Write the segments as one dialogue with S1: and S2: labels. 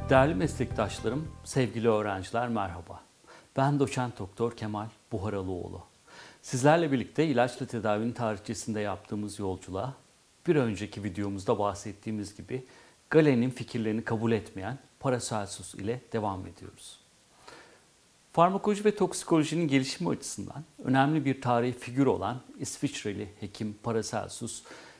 S1: Değerli meslektaşlarım, sevgili öğrenciler merhaba. Ben doçent doktor Kemal Buharalıoğlu. Sizlerle birlikte ilaçla tedavinin tarihçesinde yaptığımız yolculuğa bir önceki videomuzda bahsettiğimiz gibi Galen'in fikirlerini kabul etmeyen Paracelsus ile devam ediyoruz. Farmakoloji ve toksikolojinin gelişimi açısından önemli bir tarihi figür olan İsviçreli hekim Paracelsus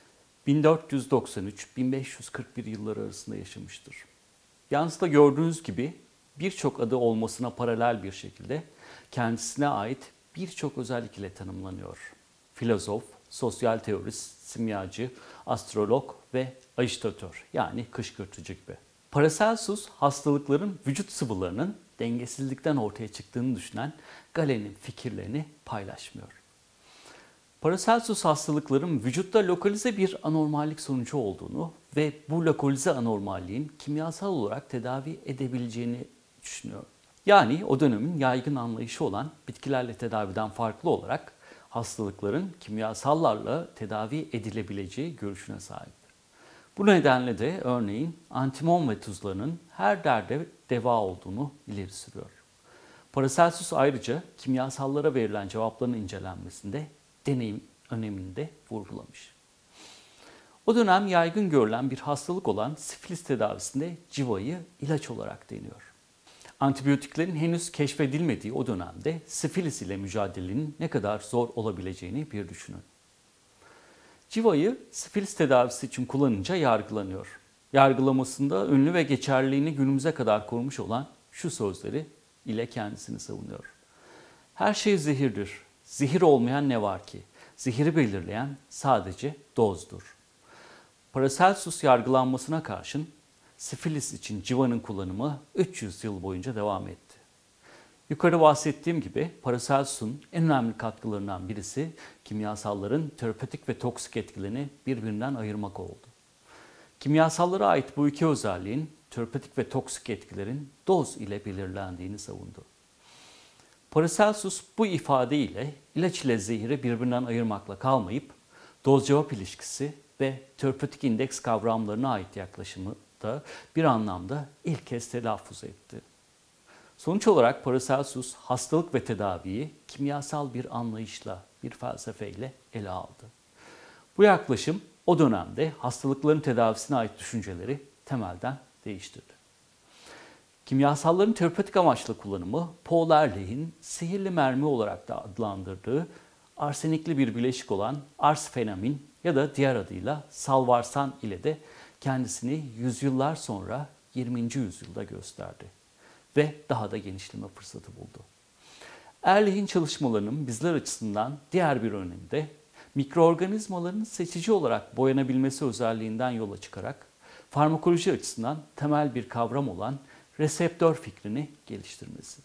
S1: 1493-1541 yılları arasında yaşamıştır. Yalnız da gördüğünüz gibi birçok adı olmasına paralel bir şekilde kendisine ait birçok özellik ile tanımlanıyor. Filozof, sosyal teorist, simyacı, astrolog ve ajitatör yani kışkırtıcı gibi. Paracelsus hastalıkların vücut sıvılarının dengesizlikten ortaya çıktığını düşünen Galen'in fikirlerini paylaşmıyor. Paracelsus hastalıkların vücutta lokalize bir anormallik sonucu olduğunu ve bu lokalize anormalliğin kimyasal olarak tedavi edebileceğini düşünüyor. Yani o dönemin yaygın anlayışı olan bitkilerle tedaviden farklı olarak hastalıkların kimyasallarla tedavi edilebileceği görüşüne sahip. Bu nedenle de örneğin antimon ve tuzlarının her derde deva olduğunu ileri sürüyor. Paracelsus ayrıca kimyasallara verilen cevapların incelenmesinde deneyim önemini de vurgulamış. O dönem yaygın görülen bir hastalık olan sifilis tedavisinde civayı ilaç olarak deniyor. Antibiyotiklerin henüz keşfedilmediği o dönemde sifilis ile mücadelenin ne kadar zor olabileceğini bir düşünün. Civayı sifilis tedavisi için kullanınca yargılanıyor. Yargılamasında ünlü ve geçerliliğini günümüze kadar korumuş olan şu sözleri ile kendisini savunuyor. Her şey zehirdir. Zehir olmayan ne var ki? Zehiri belirleyen sadece dozdur. Paracelsus yargılanmasına karşın sifilis için civanın kullanımı 300 yıl boyunca devam etti. Yukarı bahsettiğim gibi Paracelsus'un en önemli katkılarından birisi kimyasalların terapötik ve toksik etkilerini birbirinden ayırmak oldu. Kimyasallara ait bu iki özelliğin terapötik ve toksik etkilerin doz ile belirlendiğini savundu. Paracelsus bu ifadeyle ilaç ile zehiri birbirinden ayırmakla kalmayıp doz-cevap ilişkisi ve terapötik indeks kavramlarına ait yaklaşımı da bir anlamda ilk kez telaffuz etti. Sonuç olarak Paracelsus hastalık ve tedaviyi kimyasal bir anlayışla, bir felsefeyle ele aldı. Bu yaklaşım o dönemde hastalıkların tedavisine ait düşünceleri temelden değiştirdi. Kimyasalların terapötik amaçlı kullanımı, Paul Ehrlich'in sihirli mermi olarak da adlandırdığı arsenikli bir bileşik olan arsfenamin ya da diğer adıyla salvarsan ile de kendisini yüzyıllar sonra 20. yüzyılda gösterdi ve daha da genişleme fırsatı buldu. Ehrlich'in çalışmalarının bizler açısından diğer bir önemi de mikroorganizmaların seçici olarak boyanabilmesi özelliğinden yola çıkarak farmakoloji açısından temel bir kavram olan reseptör fikrini geliştirmesi.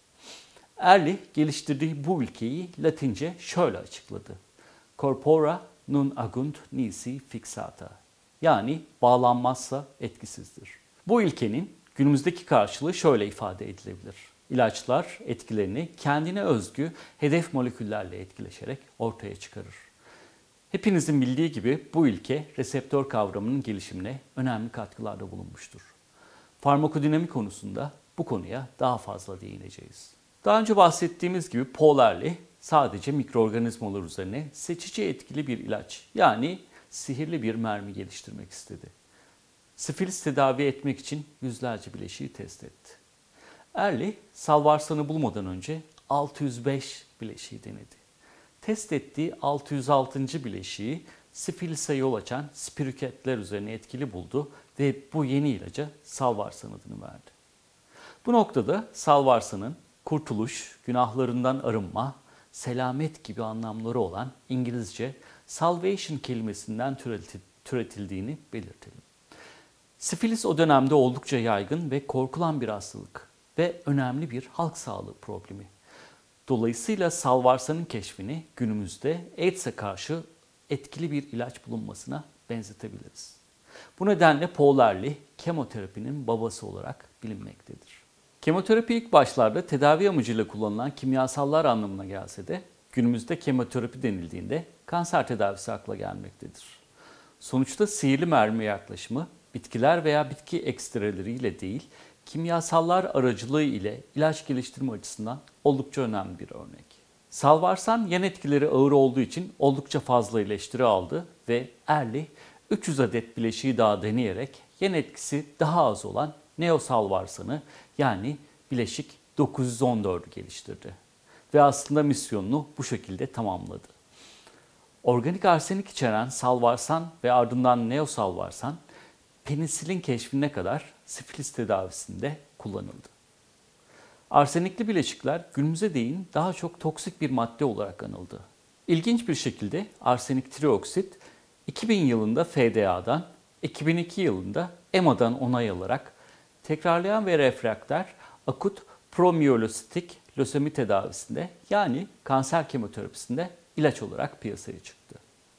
S1: Ehrlich geliştirdiği bu ilkeyi Latince şöyle açıkladı. Corpora non agunt nisi fixata. Yani bağlanmazsa etkisizdir. Bu ilkenin günümüzdeki karşılığı şöyle ifade edilebilir. İlaçlar etkilerini kendine özgü hedef moleküllerle etkileşerek ortaya çıkarır. Hepinizin bildiği gibi bu ilke reseptör kavramının gelişimine önemli katkılarda bulunmuştur. Farmakodinamik konusunda bu konuya daha fazla değineceğiz. Daha önce bahsettiğimiz gibi Paul Ehrlich sadece mikroorganizmalar üzerine seçici etkili bir ilaç yani sihirli bir mermi geliştirmek istedi. Sifilis tedavi etmek için yüzlerce bileşiği test etti. Ehrlich salvarsanı bulmadan önce 605 bileşiği denedi. Test ettiği 606. bileşiği sifilise yol açan spirüketler üzerine etkili buldu ve bu yeni ilaca salvarsan adını verdi. Bu noktada salvarsanın kurtuluş, günahlarından arınma, selamet gibi anlamları olan İngilizce salvation kelimesinden türetildiğini belirtelim. Sifilis o dönemde oldukça yaygın ve korkulan bir hastalık ve önemli bir halk sağlığı problemi. Dolayısıyla salvarsanın keşfini günümüzde AIDS'e karşı etkili bir ilaç bulunmasına benzetebiliriz. Bu nedenle Paul Ehrlich kemoterapinin babası olarak bilinmektedir. Kemoterapi ilk başlarda tedavi amacıyla kullanılan kimyasallar anlamına gelse de günümüzde kemoterapi denildiğinde kanser tedavisi akla gelmektedir. Sonuçta sihirli mermi yaklaşımı bitkiler veya bitki ekstreleriyle değil, kimyasallar aracılığı ile ilaç geliştirme açısından oldukça önemli bir örnek. Salvarsan yan etkileri ağır olduğu için oldukça fazla eleştiri aldı ve Ehrlich 300 adet bileşiği daha deneyerek yan etkisi daha az olan neosalvarsanı yani bileşik 914'ü geliştirdi. Ve aslında misyonunu bu şekilde tamamladı. Organik arsenik içeren salvarsan ve ardından neosalvarsan penisilin keşfine kadar sifilis tedavisinde kullanıldı. Arsenikli bileşikler günümüze değin daha çok toksik bir madde olarak anıldı. İlginç bir şekilde arsenik trioksit 2000 yılında FDA'dan, 2002 yılında EMA'dan onay alarak tekrarlayan ve refrakter akut promiyelositik lösemi tedavisinde yani kanser kemoterapisinde ilaç olarak piyasaya çıktı.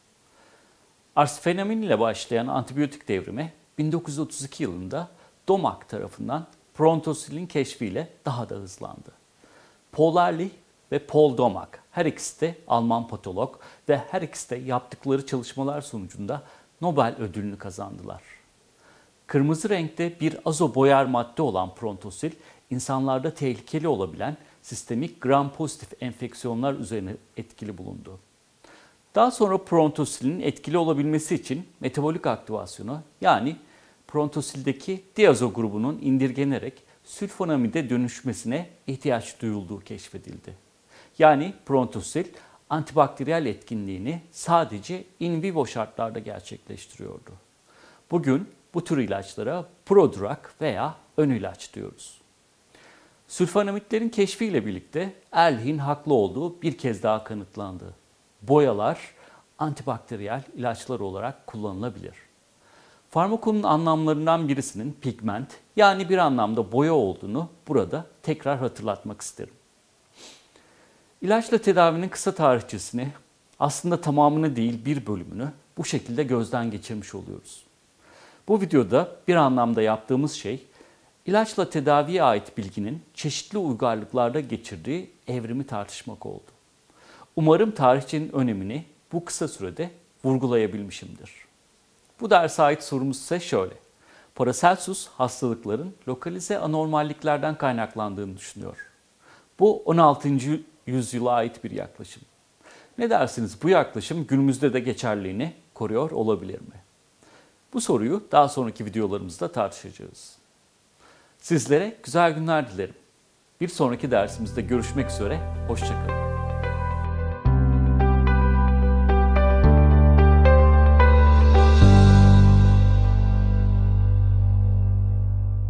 S1: Arsfenamin ile başlayan antibiyotik devrimi 1932 yılında Domark tarafından Prontosil'in keşfiyle daha da hızlandı. Paul Ehrlich ve Paul Domark her ikisi de Alman patolog ve her ikisi de yaptıkları çalışmalar sonucunda Nobel ödülünü kazandılar. Kırmızı renkte bir azoboyar madde olan Prontosil, insanlarda tehlikeli olabilen sistemik gram-pozitif enfeksiyonlar üzerine etkili bulundu. Daha sonra Prontosil'in etkili olabilmesi için metabolik aktivasyonu yani Prontosildeki diazo grubunun indirgenerek sülfonamide dönüşmesine ihtiyaç duyulduğu keşfedildi. Yani Prontosil antibakteriyel etkinliğini sadece in vivo şartlarda gerçekleştiriyordu. Bugün bu tür ilaçlara prodrug veya ön ilaç diyoruz. Sülfonamitlerin keşfiyle birlikte Ehrlich'in haklı olduğu bir kez daha kanıtlandı. Boyalar antibakteriyel ilaçlar olarak kullanılabilir. Farmakonun anlamlarından birisinin pigment yani bir anlamda boya olduğunu burada tekrar hatırlatmak isterim. İlaçla tedavinin kısa tarihçesini, aslında tamamını değil bir bölümünü bu şekilde gözden geçirmiş oluyoruz. Bu videoda bir anlamda yaptığımız şey, ilaçla tedaviye ait bilginin çeşitli uygarlıklarda geçirdiği evrimi tartışmak oldu. Umarım tarihçinin önemini bu kısa sürede vurgulayabilmişimdir. Bu derse ait sorumuz ise şöyle. Paracelsus hastalıkların lokalize anormalliklerden kaynaklandığını düşünüyor. Bu 16. yüzyıla ait bir yaklaşım. Ne dersiniz, bu yaklaşım günümüzde de geçerliliğini koruyor olabilir mi? Bu soruyu daha sonraki videolarımızda tartışacağız. Sizlere güzel günler dilerim. Bir sonraki dersimizde görüşmek üzere, hoşça kalın.